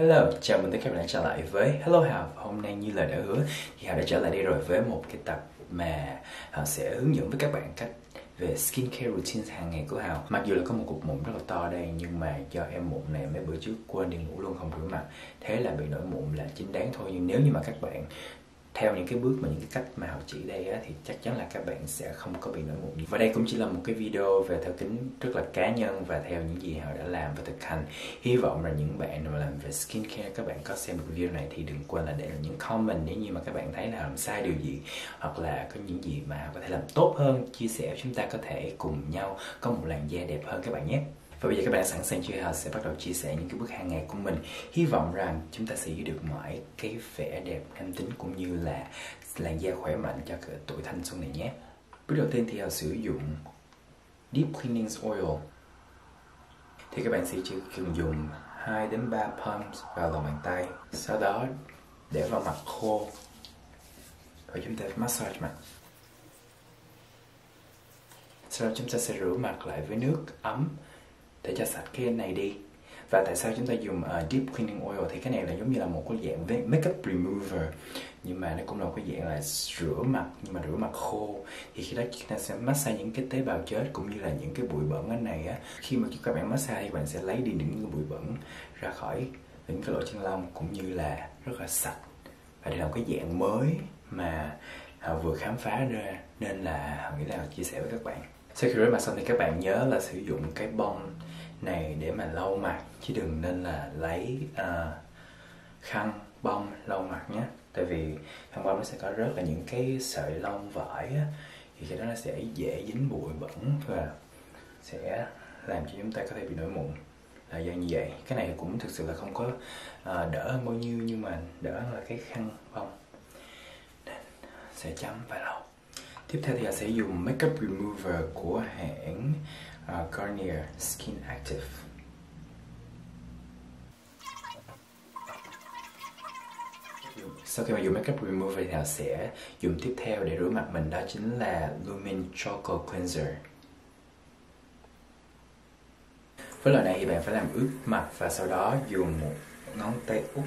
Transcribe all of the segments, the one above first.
Hello, chào mừng tất cả các bạn đã trở lại với Hello Hào. Hôm nay như lời đã hứa thì Hào đã trở lại đây rồi với một cái tập mà Hào sẽ hướng dẫn với các bạn cách về skincare routine hàng ngày của Hào. Mặc dù là có một cục mụn rất là to đây, nhưng mà do em mụn này mấy bữa trước quên đi ngủ luôn không rửa mặt, thế là bị nổi mụn là chính đáng thôi. Nhưng nếu như mà các bạn theo những cái bước mà những cái cách mà Hào chỉ đây á, thì chắc chắn là các bạn sẽ không có bị nổi mụn. Và đây cũng chỉ là một cái video về thao kính rất là cá nhân và theo những gì Hào đã làm và thực hành. Hy vọng là những bạn mà làm về skincare, các bạn có xem được video này thì đừng quên là để lại những comment nếu như mà các bạn thấy là làm sai điều gì, hoặc là có những gì mà có thể làm tốt hơn, chia sẻ chúng ta có thể cùng nhau có một làn da đẹp hơn các bạn nhé. Và bây giờ các bạn đã sẵn sàng chưa? Hào sẽ bắt đầu chia sẻ những cái bước hàng ngày của mình. Hy vọng rằng chúng ta sẽ giữ được mãi cái vẻ đẹp nam tính cũng như là làn da khỏe mạnh cho cái tuổi thanh xuân này nhé. Bước đầu tiên thì Hào sử dụng Deep Cleaning Oil. Thì các bạn sẽ chỉ cần dùng 2 đến 3 pumps vào lòng bàn tay. Sau đó để vào mặt khô và chúng ta massage mặt. Sau đó chúng ta sẽ rửa mặt lại với nước ấm để cho sạch cái này đi. Và tại sao chúng ta dùng Deep Cleaning Oil thì cái này là giống như là một cái dạng makeup remover, nhưng mà nó cũng là một cái dạng là rửa mặt, nhưng mà rửa mặt khô. Thì khi đó chúng ta sẽ massage những cái tế bào chết cũng như là những cái bụi bẩn ở này á. Khi mà các bạn massage thì bạn sẽ lấy đi những cái bụi bẩn ra khỏi những cái lỗ chân lông cũng như là rất là sạch. Và đây là một cái dạng mới mà Hào vừa khám phá ra, nên là Hào nghĩ là Hào chia sẻ với các bạn. Sau khi rửa mặt xong thì các bạn nhớ là sử dụng cái bông này để mà lau mặt, chứ đừng nên là lấy khăn bông lau mặt nhé. Tại vì khăn bông nó sẽ có rất là những cái sợi lông vải á, thì cái đó nó sẽ dễ dính bụi bẩn và sẽ làm cho chúng ta có thể bị nổi mụn là do như vậy. Cái này cũng thực sự là không có đỡ hơn bao nhiêu, nhưng mà đỡ hơn là cái khăn bông. Nên sẽ chấm và lau. Tiếp theo thì Hào sẽ dùng Makeup Remover của hãng Garnier Skin Active. Sau khi mà dùng Makeup Remover thì Hào sẽ dùng tiếp theo để rửa mặt mình, đó chính là Lumin Charcoal Cleanser. Với loại này thì bạn phải làm ướt mặt và sau đó dùng một ngón tay út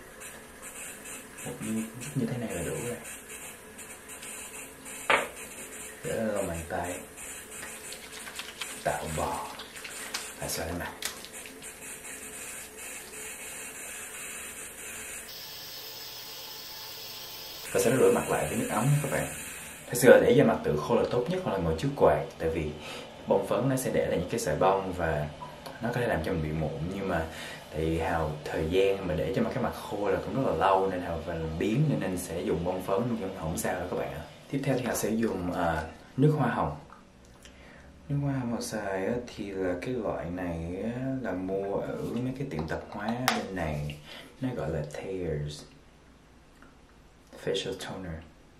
như thế này là đủ rồi. Để lên lòng bàn tay, tạo bò và xoa lên mặt. Và sau đó rửa mặt lại với nước ấm các bạn. Thật sự là để da mặt tự khô là tốt nhất, hoặc là ngồi trước quạt, tại vì bông phấn nó sẽ để lại những cái sợi bông và nó có thể làm cho mình bị mụn. Nhưng mà thì Hào thời gian mà để cho cái mặt khô là cũng rất là lâu, nên Hào phải biến nên sẽ dùng bông phấn nhưng không sao đâu các bạn ạ. Tiếp theo thì Hào sẽ dùng nước hoa hồng. Nước hoa hồng Hào xài thì là cái loại này là mua ở mấy cái tiệm tạp hóa bên này, nó gọi là Thayers Facial Toner.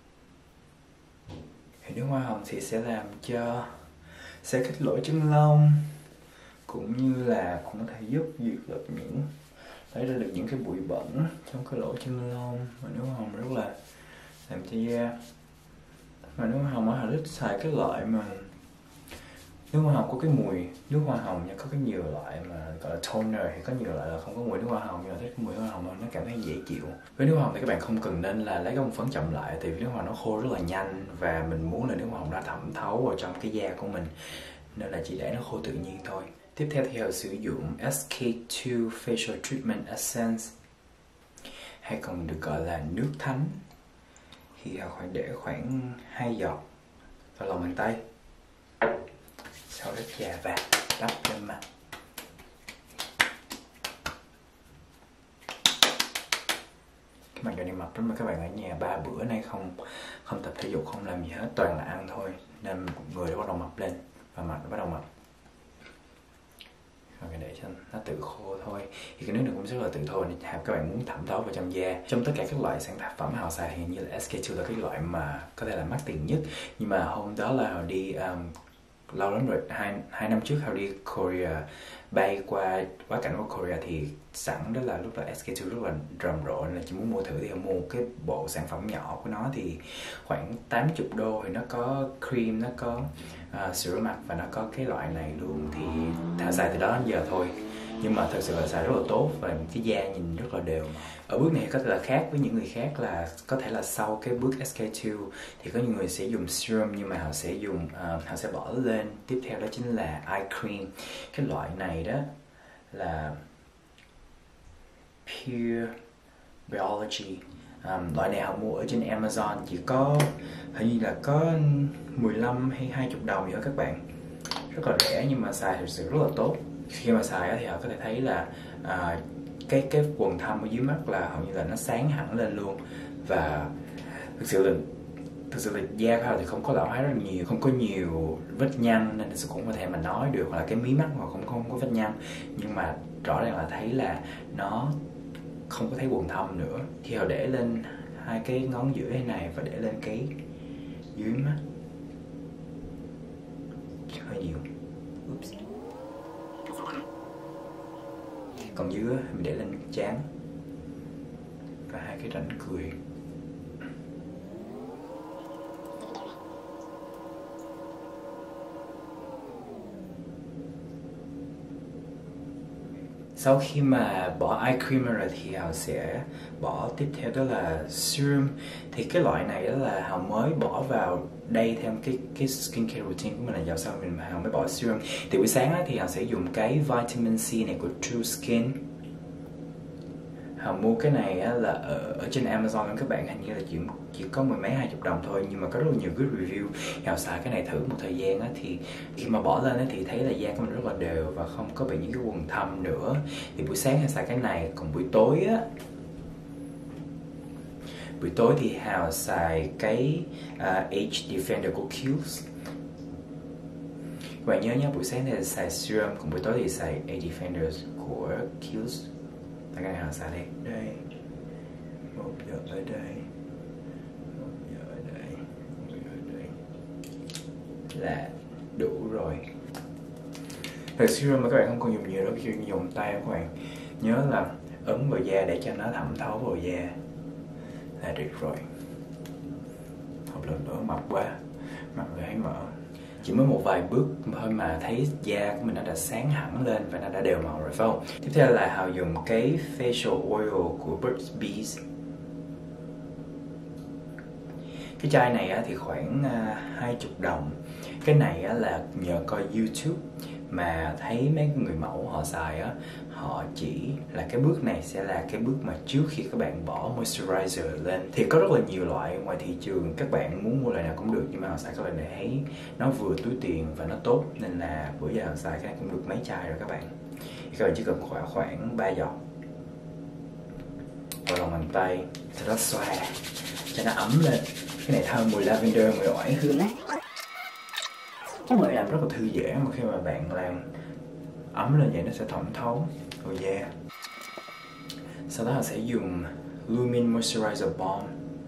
Thì nước hoa hồng thì sẽ làm cho sẽ kích lỗ chân lông, cũng như là cũng có thể giúp diệt được những lấy ra được những cái bụi bẩn trong cái lỗ chân lông. Và nước hoa hồng rất là làm cho da. Mà nước hoa hồng Hào thích xài cái loại mà nước hoa hồng có cái mùi nước hoa hồng nha. Có cái nhiều loại mà gọi là toner thì có nhiều loại là không có mùi nước hoa hồng, nhưng mà thích cái mùi nước hoa hồng nó cảm thấy dễ chịu. Với nước hoa hồng thì các bạn không cần nên là lấy cái bông phấn chậm lại, tại vì nước hoa nó khô rất là nhanh và mình muốn là nước hoa hồng nó thẩm thấu vào trong cái da của mình, nên là chỉ để nó khô tự nhiên thôi. Tiếp theo thì Hào sử dụng SK2 Facial Treatment Essence, hay còn được gọi là nước thánh. Thì Hào phải để khoảng 2 giọt vào lòng bàn tay, sau đó chà vào đắp lên mặt. Cái mặt dạo này mập lắm mà các bạn, ở nhà 3 bữa nay không tập thể dục, không làm gì hết, toàn là ăn thôi, nên người nó bắt đầu mập lên và mặt nó bắt đầu mập. Rồi để cho nó tự khô thôi. Thì cái nước này cũng rất là tự thôi, nên các bạn muốn thẩm thấu vào trong da. Trong tất cả các loại sản phẩm Hào xài thì như là SK2 là cái loại mà có thể là mắc tiền nhất. Nhưng mà hôm đó là Hào đi lâu lắm rồi, hai năm trước Hào đi Korea, bay qua quá cảnh của Korea, thì sẵn đó là lúc đó SK2 rất là rầm rộ, nên là chỉ muốn mua thử thì Hào mua một cái bộ sản phẩm nhỏ của nó, thì khoảng 80 đô. Thì nó có cream, nó có sữa mặt và nó có cái loại này luôn. Thì Hào xài từ đó đến giờ thôi, nhưng mà thật sự là xài rất là tốt và cái da nhìn rất là đều. Ở bước này có thể là khác với những người khác, là có thể là sau cái bước SK2 thì có những người sẽ dùng serum, nhưng mà họ sẽ dùng họ sẽ bỏ lên tiếp theo đó chính là eye cream. Cái loại này đó là Pure Biology. Loại này họ mua ở trên Amazon, chỉ có hình như là có 15 hay 20 đồng gì đó các bạn, rất là rẻ nhưng mà xài thực sự rất là tốt. Khi mà xài thì họ có thể thấy là cái quầng thâm ở dưới mắt là hầu như là nó sáng hẳn lên luôn, và thực sự là da của họ thì không có lão hóa rất là nhiều, không có nhiều vết nhăn nên cũng có thể mà nói được là cái mí mắt họ không có vết nhăn, nhưng mà rõ ràng là thấy là nó không có thấy quầng thâm nữa. Khi họ để lên hai cái ngón giữa thế này và để lên cái dưới mắt hơi nhiều. Oops. Còn dưới mình để lên trán và hai cái rãnh cười. Sau khi mà bỏ eye cream rồi thì họ sẽ bỏ tiếp theo đó là serum. Thì cái loại này đó là họ mới bỏ vào đây theo cái skincare routine của mình, là giờ sau họ mới bỏ serum. Thì buổi sáng thì họ sẽ dùng cái vitamin C này của True Skin. Họ mua cái này là ở trên Amazon các bạn, hình như là chỉ có mười mấy 20 đồng thôi, nhưng mà có rất là nhiều good review. Họ xài cái này thử một thời gian thì khi mà bỏ lên thì thấy là da của mình rất là đều và không có bị những cái quầng thâm nữa. Thì buổi sáng Hào xài cái này, còn buổi tối thì Hào xài cái Age Defender của Kiehl's. Các bạn nhớ nhé, buổi sáng thì xài serum, còn buổi tối thì xài Age Defender của Kiehl's. Cái này Hào xài đây 1 giờ ở đây, 1 giờ ở đây, 1 giờ ở đây là đủ rồi. Về serum mà các bạn không còn dùng nhiều đâu, khi dùng tay các bạn nhớ là ấn vào da để cho nó thẩm thấu vào da là được rồi. Một lần nữa mập quá, mặt người thấy mỡ. Chỉ mới một vài bước thôi mà thấy da của mình nó đã sáng hẳn lên và nó đã đều màu rồi phải không? Tiếp theo là Hào dùng cái facial oil của Burt's Bees. Cái chai này thì khoảng 20 đồng. Cái này là nhờ coi YouTube mà thấy mấy người mẫu họ xài họ chỉ là cái bước này sẽ là cái bước mà trước khi các bạn bỏ moisturizer lên. Thì có rất là nhiều loại ngoài thị trường, các bạn muốn mua loại nào cũng được, nhưng mà họ xài cái loại này thấy nó vừa túi tiền và nó tốt, nên là bữa giờ họ xài cái này cũng được mấy chai rồi các bạn. Thì các bạn chỉ cần khoảng 3 giọt vào lòng bàn tay, sau đó xoa cho nó ấm lên. Cái này thơm mùi lavender, mùi oải hương lắm. Cái mùi làm rất là thư giãn, mà khi mà bạn làm ấm lên vậy nó sẽ thẩm thấu vào da. Sau đó họ sẽ dùng Lumin Moisturizer Balm.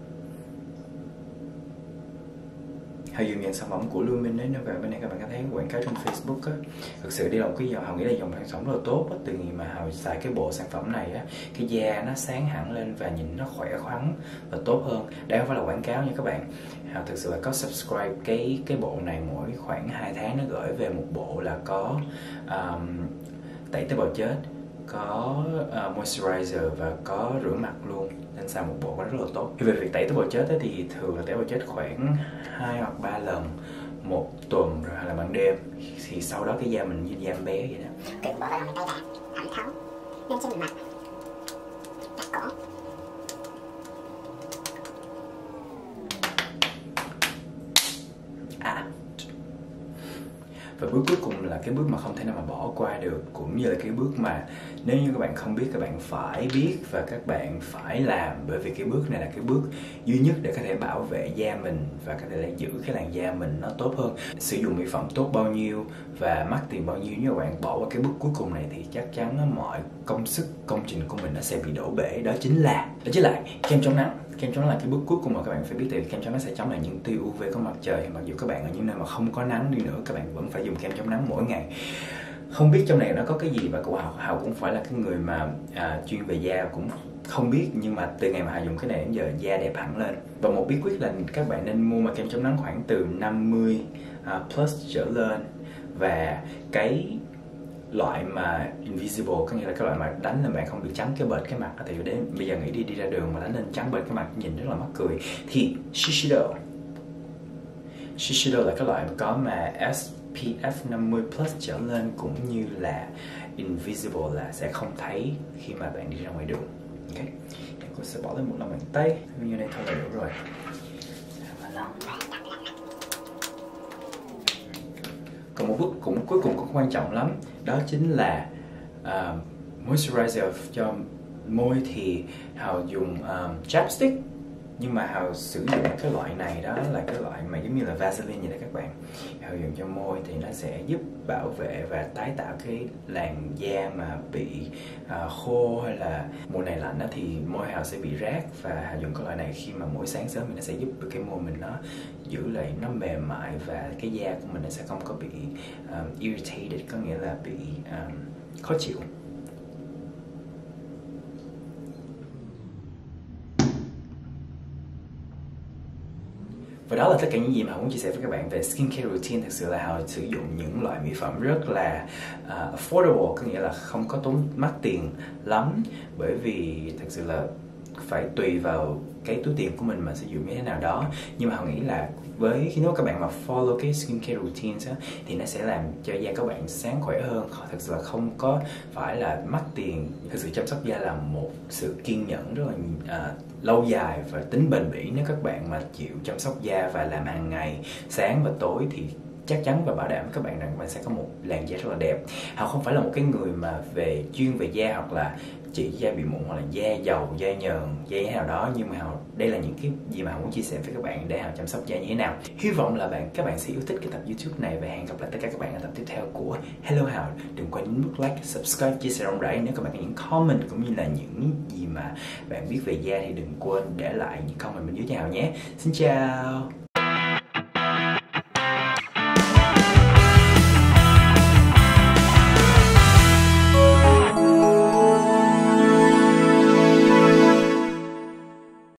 Họ dùng những sản phẩm của Lumin đấy, nếu bên này các bạn có thấy quảng cáo trên Facebook á, thực sự đây là một cái dòng, họ nghĩ là dòng sản phẩm rất là tốt á. Từ ngày mà họ xài cái bộ sản phẩm này á, cái da nó sáng hẳn lên và nhìn nó khỏe khoắn và tốt hơn. Đây không phải là quảng cáo nha các bạn. Họ thực sự là có subscribe cái bộ này, mỗi khoảng 2 tháng nó gửi về một bộ là có tẩy tế bào chết, có moisturizer và có rửa mặt luôn, nên xài một bộ rất là tốt. Về việc tẩy tế bào chết thì thường là tẩy tế bào chết khoảng 2 hoặc 3 lần một tuần, rồi hoặc là ban đêm, thì sau đó cái da mình như da bé vậy đó. Cứ bỏ vào tay ra, thẩm thấu lên trên mặt, đặt cổ. Và bước cuối cùng là cái bước mà không thể nào mà bỏ qua được, cũng như là cái bước mà nếu như các bạn không biết, các bạn phải biết và các bạn phải làm, bởi vì cái bước này là cái bước duy nhất để có thể bảo vệ da mình và có thể là giữ cái làn da mình nó tốt hơn. Sử dụng mỹ phẩm tốt bao nhiêu và mắc tiền bao nhiêu, nếu các bạn bỏ qua cái bước cuối cùng này thì chắc chắn mọi công sức, công trình của mình nó sẽ bị đổ bể. Đó chính là kem chống nắng. Kem chống nắng là cái bước cuối cùng mà các bạn phải biết, tại vì kem chống nắng sẽ chống lại những tia UV của mặt trời. Mặc dù các bạn ở những nơi mà không có nắng đi nữa, các bạn vẫn phải dùng kem chống nắng mỗi ngày. Không biết trong này nó có cái gì, và của Hào cũng phải là cái người mà chuyên về da, cũng không biết, nhưng mà từ ngày mà Hào dùng cái này đến giờ da đẹp hẳn lên. Và một bí quyết là các bạn nên mua mà kem chống nắng khoảng từ 50 plus trở lên, và cái loại mà invisible, có nghĩa là cái loại mà đánh lên bạn không bị trắng cái bệt cái mặt. Thì đến bây giờ nghĩ đi ra đường mà đánh lên trắng bệt cái mặt nhìn rất là mắc cười. Thì Shiseido là cái loại có mà SPF 50 plus trở lên, cũng như là invisible là sẽ không thấy khi mà bạn đi ra ngoài đường. Ok, cô sẽ bỏ lên một lòng bàn tay như này thôi là đủ rồi. Còn một bước cũng cuối cùng cũng quan trọng lắm, đó chính là moisturizer cho môi. Thì Hào dùng chapstick, nhưng mà Hào sử dụng cái loại này, đó là cái loại mà giống như là Vaseline vậy đó các bạn. Hào dùng cho môi thì nó sẽ giúp bảo vệ và tái tạo cái làn da mà bị khô, hay là mùa này lạnh đó, thì môi Hào sẽ bị rát. Và Hào dùng cái loại này khi mà mỗi sáng sớm thì nó sẽ giúp cái môi mình nó giữ lại, nó mềm mại, và cái da của mình nó sẽ không có bị irritated, có nghĩa là bị khó chịu. Và đó là tất cả những gì mà Hào muốn chia sẻ với các bạn về skincare routine. Thực sự là Hào sử dụng những loại mỹ phẩm rất là affordable, có nghĩa là không có tốn mắc tiền lắm, bởi vì thực sự là phải tùy vào cái túi tiền của mình mà sử dụng như thế nào đó. Nhưng mà Hào nghĩ là với khi nếu các bạn mà follow cái skincare routines á, thì nó sẽ làm cho da các bạn sáng khỏe hơn. Thực sự là không có phải là mắc tiền. Thực sự chăm sóc da là một sự kiên nhẫn rất là lâu dài và tính bền bỉ. Nếu các bạn mà chịu chăm sóc da và làm hàng ngày sáng và tối thì chắc chắn và bảo đảm các bạn rằng bạn sẽ có một làn da rất là đẹp. Hào không phải là một cái người mà chuyên về da, hoặc là chỉ da bị mụn, hoặc là da dầu, da nhờn, da như thế nào đó. Nhưng mà đây là những cái gì mà Hào muốn chia sẻ với các bạn để Hào chăm sóc da như thế nào. Hy vọng là các bạn sẽ yêu thích cái tập YouTube này, và hẹn gặp lại tất cả các bạn ở tập tiếp theo của Hello Hào. Đừng quên nhấn nút like, subscribe, chia sẻ rộng rãi. Nếu các bạn có những comment cũng như là những gì mà bạn biết về da thì đừng quên để lại những comment bên dưới cho Hào nhé. Xin chào.